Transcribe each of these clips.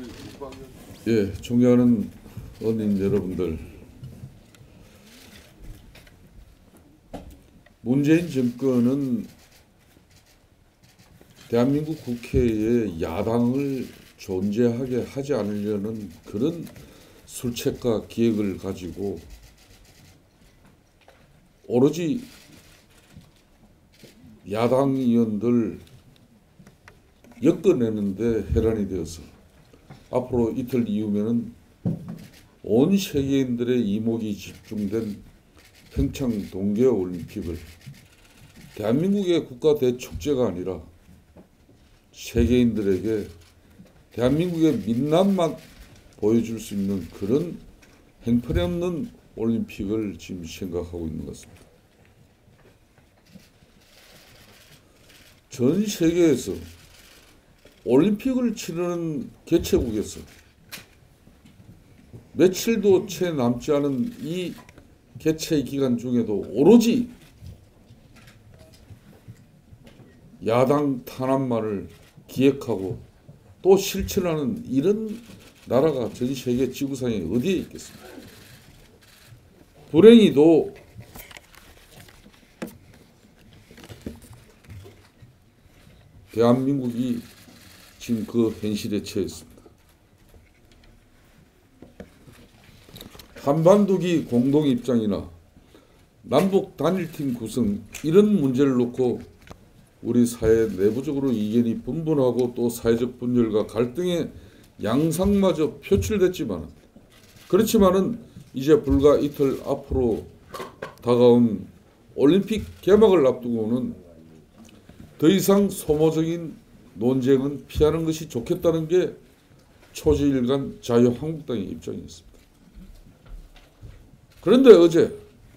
예, 존경하는 언님 여러분들, 문재인 정권은 대한민국 국회에 야당을 존재하게 하지 않으려는 그런 술책과 기획을 가지고 오로지 야당 의원들 엮어내는데 혈안이 되어서 앞으로 이틀 이후면은 온 세계인들의 이목이 집중된 평창 동계올림픽을 대한민국의 국가 대축제가 아니라 세계인들에게 대한민국의 민낯만 보여줄 수 있는 그런 행편없는 올림픽을 지금 생각하고 있는 것 같습니다. 전 세계에서 올림픽을 치르는 개최국에서 며칠도 채 남지 않은 이 개최 기간 중에도 오로지 야당 탄압만을 기획하고 또 실천하는 이런 나라가 전 세계 지구상에 어디에 있겠습니까? 불행히도 대한민국이 지금 그 현실에 처했습니다. 한반도기 공동입장이나 남북 단일팀 구성 이런 문제를 놓고 우리 사회 내부적으로 이견이 분분하고 또 사회적 분열과 갈등의 양상마저 표출됐지만 그렇지만은 이제 불과 이틀 앞으로 다가온 올림픽 개막을 앞두고는 더 이상 소모적인 논쟁은 피하는 것이 좋겠다는 게 초지일간 자유한국당의 입장이었습니다. 그런데 어제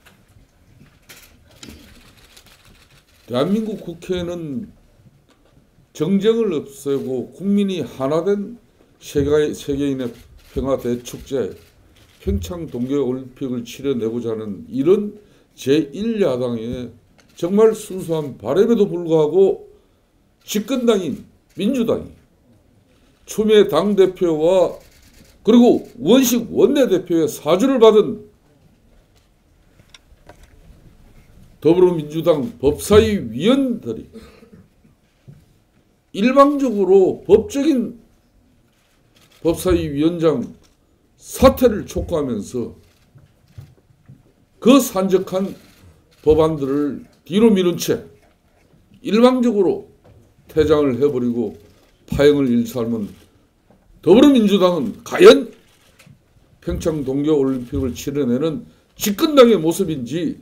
대한민국 국회는 정쟁을 없애고 국민이 하나된 세계인의 평화 대축제 평창 동계올림픽을 치러내고자 하는 이런 제1야당의 정말 순수한 바람에도 불구하고 집권당인 민주당이 추미애 당대표와 그리고 원식 원내대표의 사주를 받은 더불어민주당 법사위 위원들이 일방적으로 법적인 법사위 위원장 사퇴를 촉구하면서 그 산적한 법안들을 뒤로 미룬 채 일방적으로 퇴장을 해버리고 파행을 일삼은 더불어민주당은 과연 평창 동계올림픽을 치러내는 집권당의 모습인지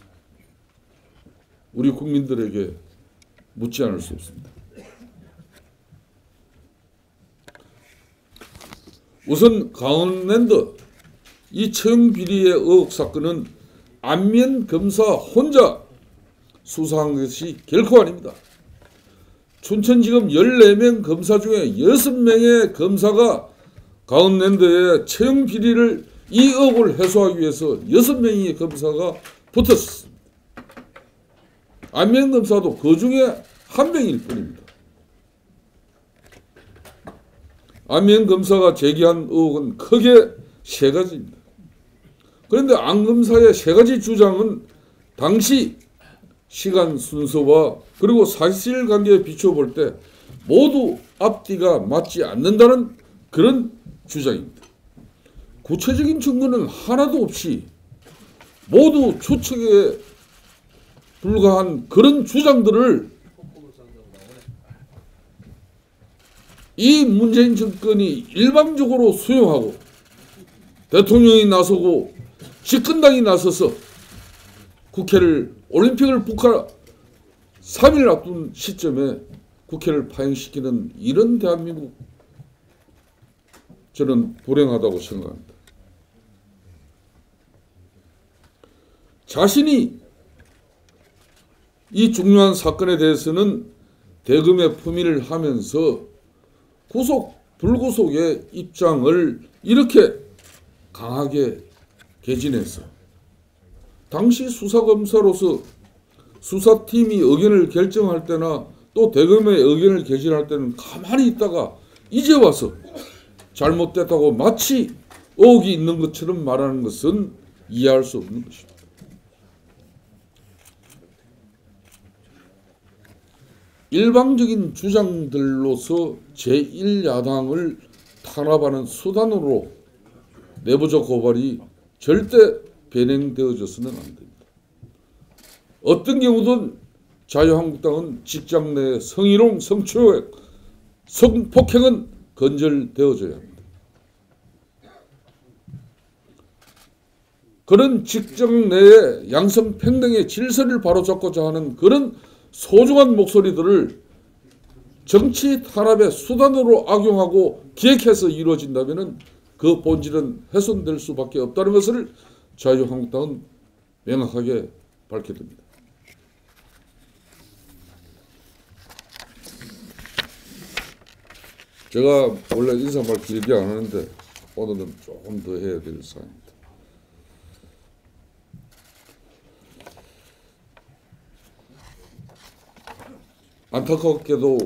우리 국민들에게 묻지 않을 수 없습니다. 우선 강원랜드 이 채용 비리의 의혹 사건은 안면 검사 혼자 수사한 것이 결코 아닙니다. 춘천지검 14명 검사 중에 6명의 검사가 강원랜드의 채용 비리를 이 의혹을 해소하기 위해서 6명의 검사가 붙었습니다. 안면 검사도 그 중에 한 명일 뿐입니다. 안면 검사가 제기한 의혹은 크게 세 가지입니다. 그런데 안 검사의 세 가지 주장은 당시 시간 순서와 그리고 사실관계에 비춰볼 때 모두 앞뒤가 맞지 않는다는 그런 주장입니다. 구체적인 증거는 하나도 없이 모두 추측에 불과한 그런 주장들을 이 문재인 정권이 일방적으로 수용하고 대통령이 나서고 집권당이 나서서 국회를 올림픽을 북한 3일 앞둔 시점에 국회를 파행시키는 이런 대한민국 저는 불행하다고 생각합니다. 자신이 이 중요한 사건에 대해서는 대금의 품위를 하면서 구속, 불구속의 입장을 이렇게 강하게 개진해서 당시 수사검사로서 수사팀이 의견을 결정할 때나 또 대검의 의견을 개진할 때는 가만히 있다가 이제 와서 잘못됐다고 마치 의혹이 있는 것처럼 말하는 것은 이해할 수 없는 것입니다. 일방적인 주장들로서 제1야당을 탄압하는 수단으로 내부적 고발이 절대 변행되어져서는 안 됩니다. 어떤 경우든 자유한국당은 직장 내 성희롱, 성추행, 성폭행은 건절되어져야 합니다. 그런 직장 내의 양성평등의 질서를 바로잡고자 하는 그런 소중한 목소리들을 정치 탄압의 수단으로 악용하고 기획해서 이루어진다면 그 본질은 훼손될 수밖에 없다는 것을 자유한국당은 명확하게 밝혀야 됩니다. 제가 원래 인사말 길게 안 하는데 오늘은 조금 더 해야 될 사안입니다. 안타깝게도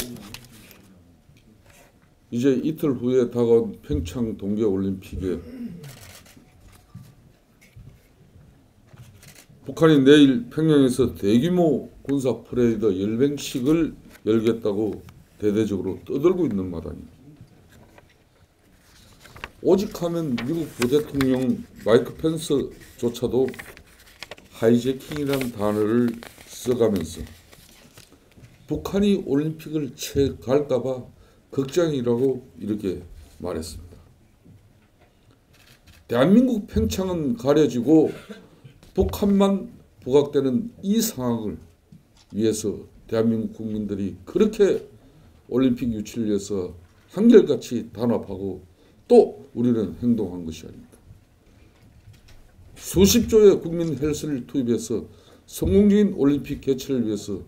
이제 이틀 후에 다가온 평창 동계올림픽에 북한이 내일 평양에서 대규모 군사 퍼레이드 열병식을 열겠다고 대대적으로 떠들고 있는 마당입니다. 오직 하면 미국 부대통령 마이크 펜스조차도 하이제킹이라는 단어를 써가면서 북한이 올림픽을 채갈까 봐 걱정이라고 이렇게 말했습니다. 대한민국 평창은 가려지고 북한만 부각되는 이 상황을 위해서 대한민국 국민들이 그렇게 올림픽 유치를 위해서 한결같이 단합하고 또 우리는 행동한 것이 아닙니다. 수십 조의 국민 헬스를 투입해서 성공적인 올림픽 개최를 위해서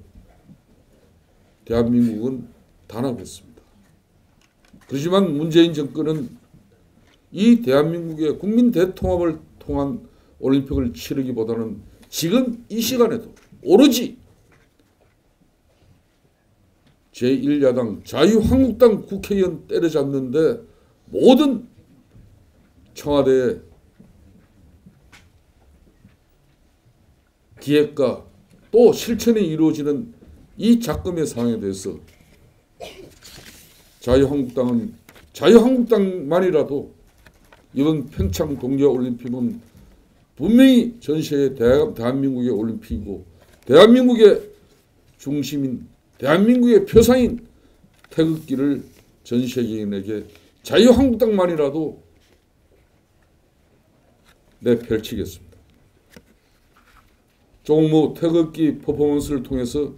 대한민국은 단합했습니다. 그렇지만 문재인 정권은 이 대한민국의 국민 대통합을 통한 올림픽을 치르기보다는 지금 이 시간에도 오로지 제1야당 자유한국당 국회의원 때려잡는데 모든 청와대의 기획과 또 실천이 이루어지는 이 작금의 상황에 대해서 자유한국당만이라도 이번 평창 동계올림픽은 분명히 전 세계 대한민국의 올림픽이고 대한민국의 중심인 대한민국의 표상인 태극기를 전 세계인에게 자유한국당만이라도 내펼치겠습니다. 종무 태극기 퍼포먼스를 통해서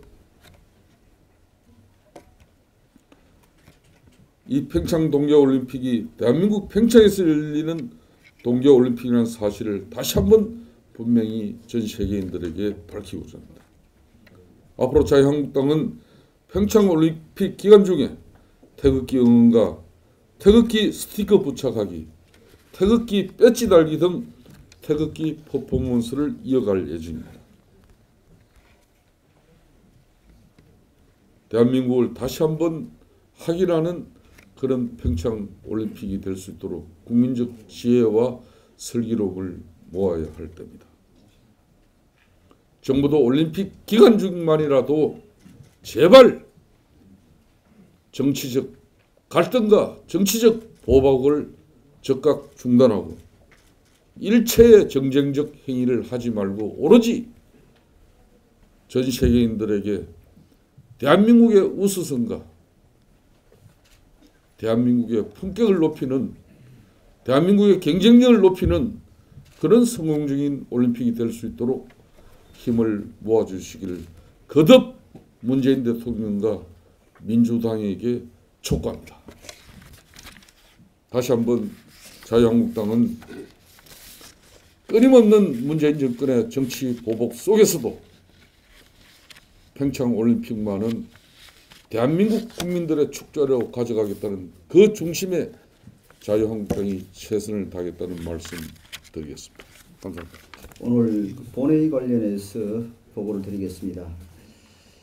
이 평창 동계올림픽이 대한민국 평창에서 열리는 동계올림픽이라는 사실을 다시 한번 분명히 전 세계인들에게 밝히고자 합니다. 앞으로 자유한국당은 평창올림픽 기간 중에 태극기 응원과 태극기 스티커 부착하기, 태극기 배지 달기 등 태극기 퍼포먼스를 이어갈 예정입니다. 대한민국을 다시 한번 확인하는 그런 평창올림픽이 될 수 있도록 국민적 지혜와 슬기로움을 모아야 할 때입니다. 정부도 올림픽 기간 중만이라도 제발 정치적 갈등과 정치적 보복을 즉각 중단하고 일체의 정쟁적 행위를 하지 말고 오로지 전 세계인들에게 대한민국의 우수성과 대한민국의 품격을 높이는 대한민국의 경쟁력을 높이는 그런 성공적인 올림픽이 될 수 있도록 힘을 모아주시기를 거듭 문재인 대통령과 민주당에게 촉구합니다. 다시 한번 자유한국당은 끊임없는 문재인 정권의 정치 보복 속에서도 평창올림픽만은 대한민국 국민들의 축제로 가져가겠다는 그 중심에 자유한국당이 최선을 다하겠다는 말씀 드리겠습니다. 감사합니다. 오늘 본회의 관련해서 보고를 드리겠습니다.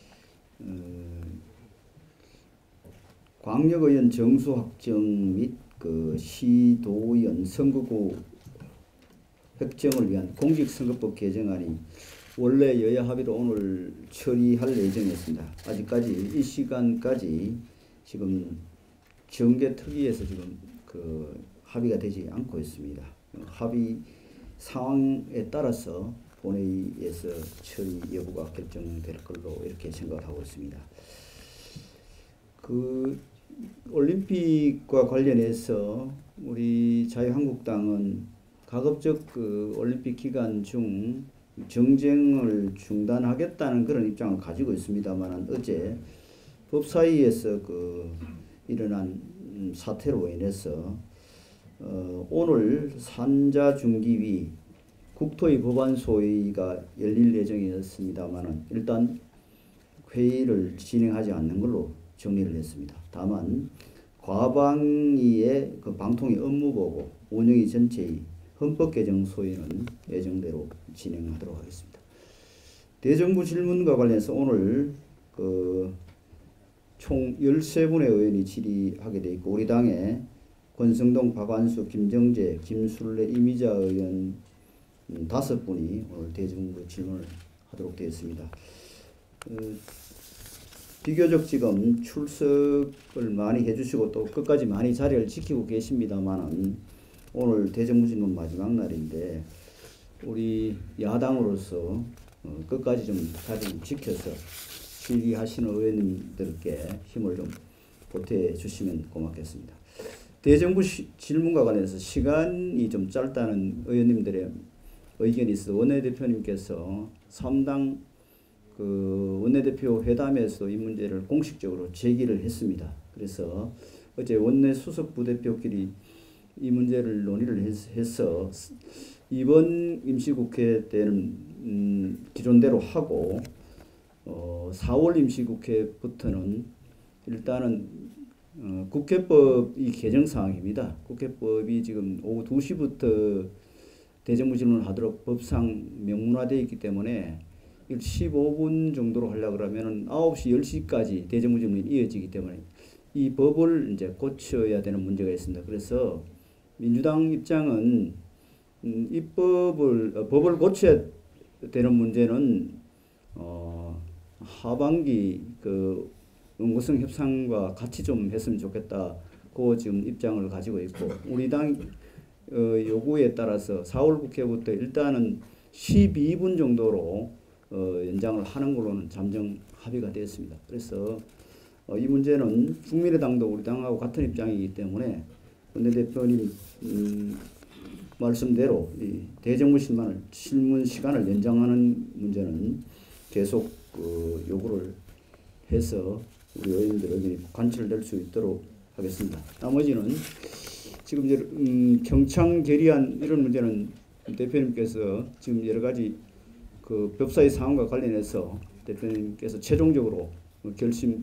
광역의원 정수 확정 및 그 시도의원 선거구 획정을 위한 공직선거법 개정안이 원래 여야 합의로 오늘 처리할 예정이었습니다. 아직까지 이 시간까지 지금 정개특위에서 지금 그 합의가 되지 않고 있습니다. 합의 상황에 따라서 본회의에서 처리 여부가 결정될 걸로 이렇게 생각하고 있습니다. 그 올림픽과 관련해서 우리 자유한국당은 가급적 그 올림픽 기간 중 정쟁을 중단하겠다는 그런 입장을 가지고 있습니다만 어제 법사위에서 그 일어난 사태로 인해서 오늘 산자중기위 국토위 법안소위가 열릴 예정이었습니다만 일단 회의를 진행하지 않는 걸로 정리를 했습니다. 다만 과방위의 그 방통위 업무보고 운영위 전체의 헌법개정 소위는 예정대로 진행하도록 하겠습니다. 대정부 질문과 관련해서 오늘 그 총 13분의 의원이 질의하게 되어 있고 우리 당의 권성동, 박완수, 김정재, 김술래, 이미자 의원 5분이 오늘 대정부 질문을 하도록 되어 있습니다. 비교적 지금 출석을 많이 해주시고 또 끝까지 많이 자리를 지키고 계십니다만은 오늘 대정부 질문 마지막 날인데 우리 야당으로서 끝까지 좀 자리를 지켜서 질의하시는 의원님들께 힘을 좀 보태 주시면 고맙겠습니다. 대정부 질문과 관련해서 시간이 좀 짧다는 의원님들의 의견이 있어 원내대표님께서 3당 그 원내대표 회담에서 이 문제를 공식적으로 제기를 했습니다. 그래서 어제 원내 수석 부대표끼리 이 문제를 논의를 해서 이번 임시국회 때는 기존대로 하고 4월 임시국회부터는 일단은 국회법이 개정 사항입니다. 국회법이 지금 오후 2시부터 대정부 질문을 하도록 법상 명문화되어 있기 때문에 15분 정도로 하려고 그러면은 9시 10시까지 대정부 질문이 이어지기 때문에 이 법을 이제 고쳐야 되는 문제가 있습니다. 그래서 민주당 입장은 이 법을 고쳐야 되는 문제는 하반기 그 연구성 협상과 같이 좀 했으면 좋겠다. 그 지금 입장을 가지고 있고 우리 당 요구에 따라서 4월 국회부터 일단은 12분 정도로 연장을 하는 걸로는 잠정 합의가 되었습니다. 그래서 이 문제는 국민의당도 우리 당하고 같은 입장이기 때문에 원내대표님 말씀대로 이 대정부 질문 시간을 연장하는 문제는 계속 요구를 해서 우리 의원들 의견이 관철될 수 있도록 하겠습니다. 나머지는 지금 이제 경창 결의안 이런 문제는 대표님께서 지금 여러 가지 그 법사위 상황과 관련해서 대표님께서 최종적으로 결심을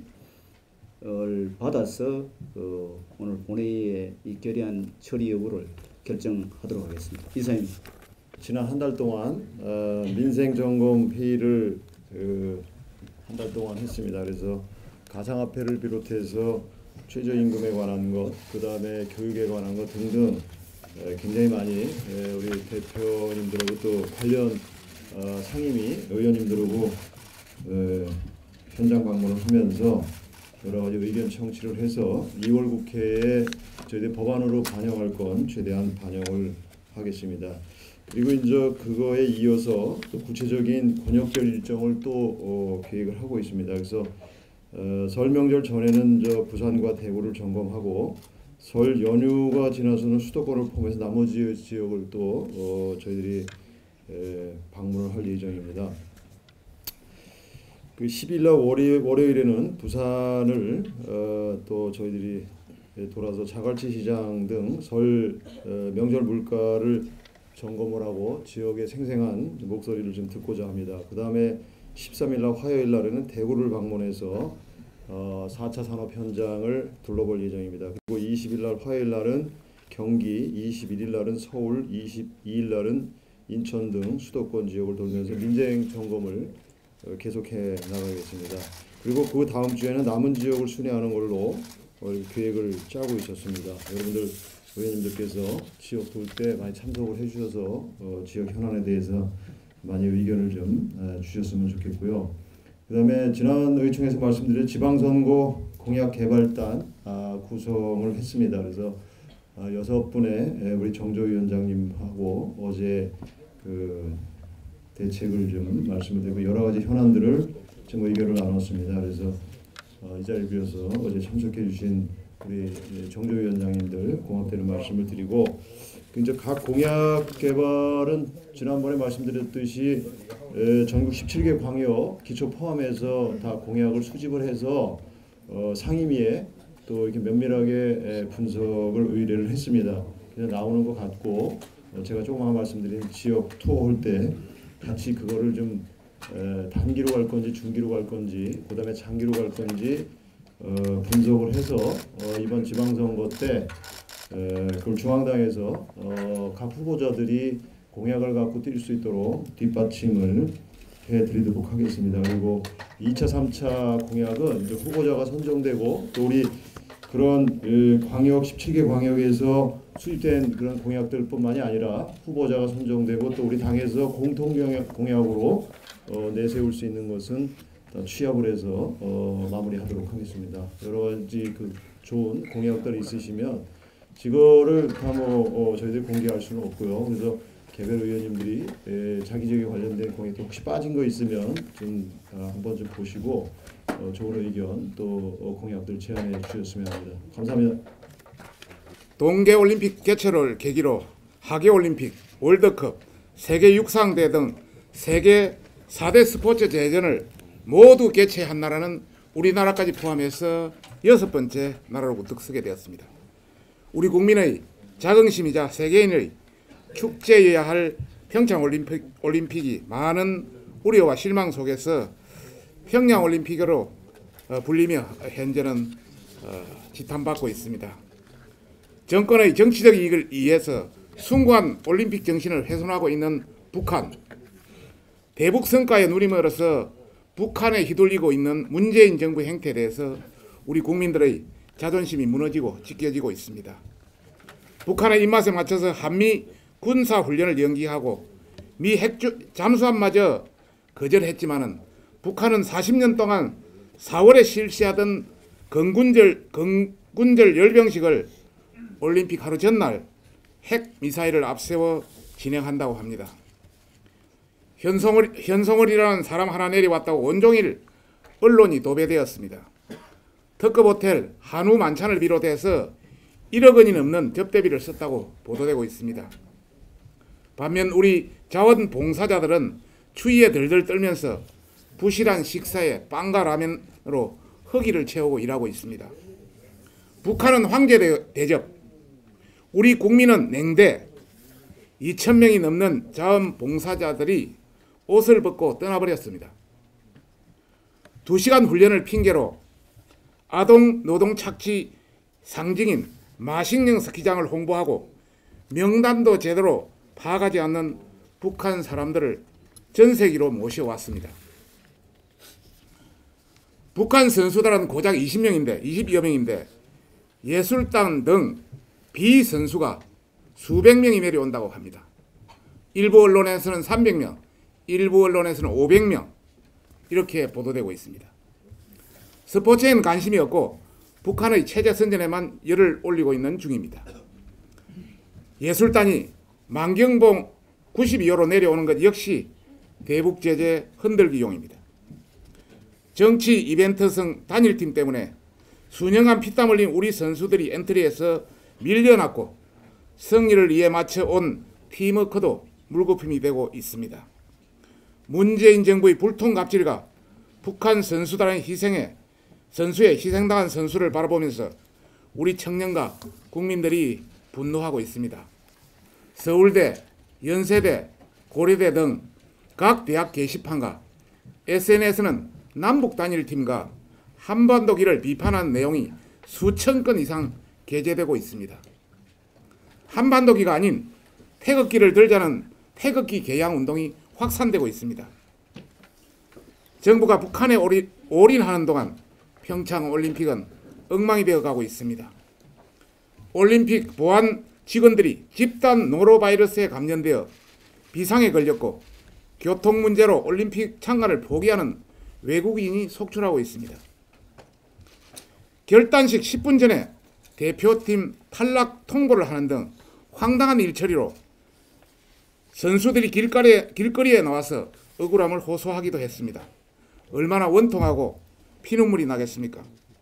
받아서 오늘 본회의에 이 결의안 처리 여부를 결정하도록 하겠습니다. 이사입니다. 지난 한 달 동안 민생 점검 회의를 한 달 동안 했습니다. 그래서 가상화폐를 비롯해서 최저임금에 관한 것, 그 다음에 교육에 관한 것 등등 굉장히 많이 우리 대표님들하고 또 관련 상임위 의원님들하고 현장 방문을 하면서 여러 가지 의견 청취를 해서 2월 국회에 저희들 법안으로 반영할 건 최대한 반영을 하겠습니다. 그리고 이제 그거에 이어서 또 구체적인 권역별 일정을 또 계획을 하고 있습니다. 그래서 설 명절 전에는 부산과 대구를 점검하고 설 연휴가 지나서는 수도권을 포함해서 나머지 지역을 또 저희들이 방문을 할 예정입니다. 그 10일날 월요일에는 부산을 또 저희들이 돌아서 자갈치 시장 등 설 명절 물가를 점검을 하고 지역의 생생한 목소리를 좀 듣고자 합니다. 그 다음에 13일날 화요일 날에는 대구를 방문해서 4차 산업 현장을 둘러볼 예정입니다. 그리고 20일날 화요일 날은 경기, 21일 날은 서울, 22일 날은 인천 등 수도권 지역을 돌면서 민생 점검을 계속해 나가겠습니다. 그리고 그 다음 주에는 남은 지역을 순회하는 걸로 계획을 짜고 있었습니다. 여러분들 의원님들께서 지역 돌 때 많이 참석을 해주셔서 지역 현안에 대해서 많이 의견을 좀 주셨으면 좋겠고요. 그다음에 지난 의총에서 말씀드린 지방선거 공약 개발단 구성을 했습니다. 그래서 6분의 우리 정조위원장님하고 어제 그 대책을 좀 말씀을 드리고 여러 가지 현안들을 좀 의견을 나눴습니다. 그래서 이 자리를 빌어서 어제 참석해 주신 우리 정조위원장님들 고맙다는 말씀을 드리고, 이제 각 공약 개발은 지난번에 말씀드렸듯이 전국 17개 광역 기초 포함해서 다 공약을 수집을 해서 상임위에 또 이렇게 면밀하게 분석을 의뢰를 했습니다. 그냥 나오는 것 같고 제가 조금 말씀드린 지역 투어 할 때 같이 그거를 좀 단기로 갈 건지 중기로 갈 건지 그다음에 장기로 갈 건지 분석을 해서 이번 지방선거 때 그걸 중앙당에서 각 후보자들이 공약을 갖고 뛸 수 있도록 뒷받침을 해드리도록 하겠습니다. 그리고 2차, 3차 공약은 이제 후보자가 선정되고 또 우리 그런 광역 17개 광역에서 수립된 그런 공약들뿐만이 아니라 후보자가 선정되고 또 우리 당에서 공통 공약으로 내세울 수 있는 것은 취합을 해서 마무리하도록 하겠습니다. 여러 가지 그 좋은 공약들이 있으시면 이거를 다 저희들이 공개할 수는 없고요. 그래서 개별 의원님들이 자기 지역에 관련된 공약도 혹시 빠진 거 있으면 좀 한번 좀 보시고 좋은 의견 또 공약들 제안해 주셨으면 합니다. 감사합니다. 동계올림픽 개최를 계기로 하계올림픽, 월드컵, 세계 육상대 등 세계 4대 스포츠 대전을 모두 개최한 나라는 우리나라까지 포함해서 6번째 나라로 우뚝 서게 되었습니다. 우리 국민의 자긍심이자 세계인의 축제여야 할 평창올림픽이 많은 우려와 실망 속에서 평양올림픽으로 불리며 현재는 지탄받고 있습니다. 정권의 정치적 이익을 위해서 숭고한 올림픽 정신을 훼손하고 있는 북한, 대북 성과에 누림으로써 북한에 휘둘리고 있는 문재인 정부 행태에 대해서 우리 국민들의 자존심이 무너지고 찢겨지고 있습니다. 북한의 입맛에 맞춰서 한미 군사훈련을 연기하고 미 핵 잠수함마저 거절했지만은 북한은 40년 동안 4월에 실시하던 건군절 열병식을 올림픽 하루 전날 핵 미사일을 앞세워 진행한다고 합니다. 현송월이라는 사람 하나 내려왔다고 온종일 언론이 도배되었습니다. 특급 호텔 한우 만찬을 비롯해서 1억 원이 넘는 접대비를 썼다고 보도되고 있습니다. 반면 우리 자원봉사자들은 추위에 덜덜 떨면서 부실한 식사에 빵과 라면으로 허기를 채우고 일하고 있습니다. 북한은 황제 대접, 우리 국민은 냉대, 2,000명이 넘는 자원봉사자들이 옷을 벗고 떠나버렸습니다. 2시간 훈련을 핑계로 아동 노동 착취 상징인 마식령 스키장을 홍보하고 명단도 제대로 파악하지 않는 북한 사람들을 전세기로 모셔왔습니다. 북한 선수들은 고작 20여 명인데 예술단 등 비선수가 수백 명이 내려온다고 합니다. 일부 언론에서는 300명, 일부 언론에서는 500명 이렇게 보도되고 있습니다. 스포츠에는 관심이 없고 북한의 체제 선전에만 열을 올리고 있는 중입니다. 예술단이 만경봉 92호로 내려오는 것 역시 대북 제재 흔들기용입니다. 정치 이벤트성 단일팀 때문에 수년간 피땀 흘린 우리 선수들이 엔트리에서 밀려났고 승리를 위해 맞춰온 팀워크도 물거품이 되고 있습니다. 문재인 정부의 불통갑질과 북한 선수단의 선수의 희생당한 선수를 바라보면서 우리 청년과 국민들이 분노하고 있습니다. 서울대, 연세대, 고려대 등 각 대학 게시판과 SNS는 남북 단일팀과 한반도기를 비판한 내용이 수천 건 이상 게재되고 있습니다. 한반도기가 아닌 태극기를 들자는 태극기 개양 운동이 확산되고 있습니다. 정부가 북한에 올인하는 동안 평창올림픽은 엉망이 되어가고 있습니다. 올림픽 보안 직원들이 집단 노로바이러스에 감염되어 비상에 걸렸고 교통 문제로 올림픽 참가를 포기하는 외국인이 속출하고 있습니다. 결단식 10분 전에 대표팀 탈락 통보를 하는 등 황당한 일처리로 선수들이 길거리에 나와서 억울함을 호소하기도 했습니다. 얼마나 원통하고 피눈물이 나겠습니까?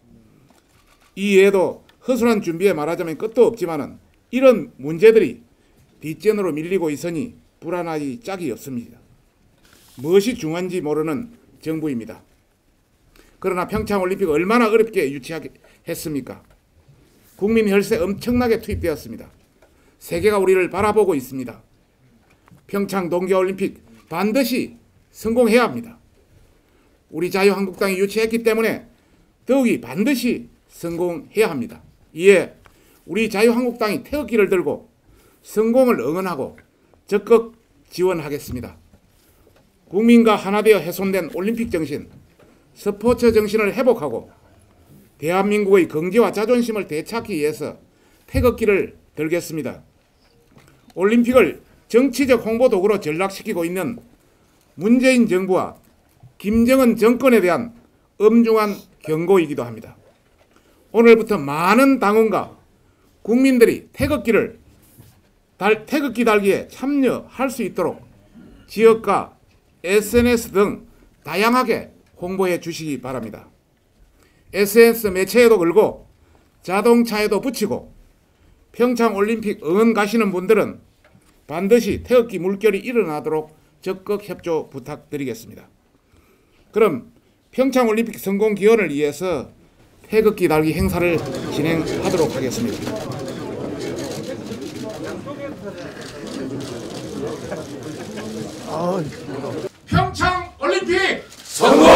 이외에도 허술한 준비에 말하자면 끝도 없지만은 이런 문제들이 뒷전으로 밀리고 있으니 불안하기 짝이 없습니다. 무엇이 중요한지 모르는 정부입니다. 그러나 평창올림픽 얼마나 어렵게 유치했습니까? 국민 혈세 엄청나게 투입되었습니다. 세계가 우리를 바라보고 있습니다. 평창 동계올림픽 반드시 성공해야 합니다. 우리 자유한국당이 유치했기 때문에 더욱이 반드시 성공해야 합니다. 이에 우리 자유한국당이 태극기를 들고 성공을 응원하고 적극 지원하겠습니다. 국민과 하나 되어 훼손된 올림픽 정신, 스포츠 정신을 회복하고 대한민국의 경제와 자존심을 되찾기 위해서 태극기를 들겠습니다. 올림픽을 정치적 홍보 도구로 전락시키고 있는 문재인 정부와 김정은 정권에 대한 엄중한 경고이기도 합니다. 오늘부터 많은 당원과 국민들이 태극기 달기에 참여할 수 있도록 지역과 SNS 등 다양하게 홍보해 주시기 바랍니다. SNS 매체에도 걸고 자동차에도 붙이고 평창올림픽 응원 가시는 분들은 반드시 태극기 물결이 일어나도록 적극 협조 부탁드리겠습니다. 그럼 평창올림픽 성공 기원을 위해서 태극기 달기 행사를 진행하도록 하겠습니다. 평창올림픽 성공!